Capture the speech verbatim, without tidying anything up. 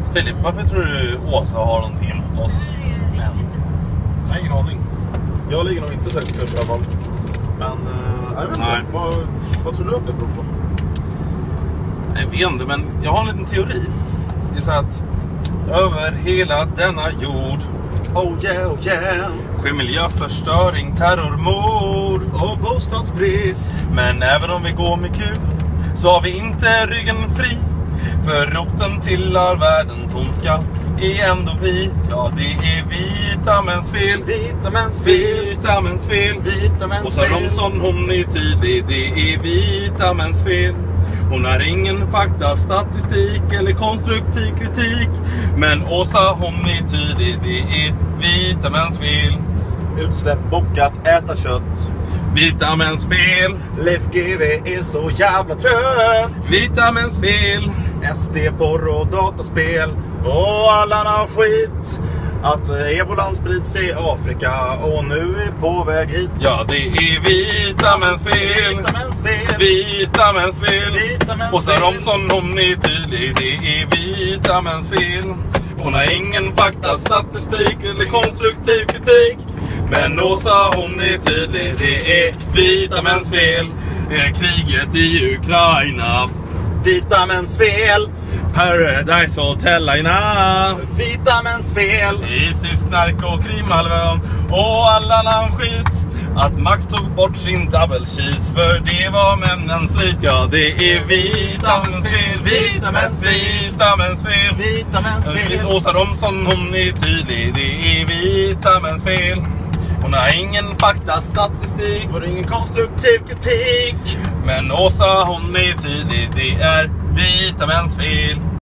Filip, varför tror du Åsa har någonting emot oss? Men, Nej, ingen aning. Jag ligger nog inte särskilt kurs i alla fall. Men, uh, jag vet inte. Nej. Vad, vad tror du att det beror på? Jag vet inte, men jag har en liten teori. Det är så att över hela denna jord Oh yeah, oh yeah. sker miljöförstöring, terrormord Och bostadsbrist. Men även om vi går med kul så har vi inte ryggen fri. För roten till all världens ondska är ändå vi. Ja, det är vita mäns fel. Vita mäns fel. Vita mäns fel. Vita mäns Åsa fel. Romson, hon är tydlig. Det är vita mäns fel. Hon har ingen fakta, statistik eller konstruktiv kritik. Men Åsa, hon är tydlig. Det är vita mäns fel. Utsläpp bokat, äta kött. Vita mäns fel. Leif G W är så jävla trött. Vita mäns fel. S D, porr och dataspel. Och all annan skit. Att ebolan sprids i Afrika och nu är på väg hit. Ja, det är vita mäns fel. Vita mäns fel. Vita mäns fel. Vita mäns Åsa fel. Romson, hon är tydlig. Det är vita mäns fel. Hon har ingen fakta, statistik eller konstruktiv kritik. Men Åsa, hon är tydlig. Det är vita mäns fel. Kriget i Ukraina. Vita mäns fel. Paradise Hotelina. Vita mäns fel. Isis, knark och Krimhalvön och all annan skit. Att Max tog bort sin double cheese för det var männens flit. Ja, det är vita mäns fel. Vita mäns fel. Vita mäns fel. Vita mäns fel. Åsa Romson, hon är tydlig. Det är vita mäns fel. Hon har ingen fakta, statistik och ingen konstruktiv kritik. Men Åsa, hon är tydlig. Det är vita mäns fel.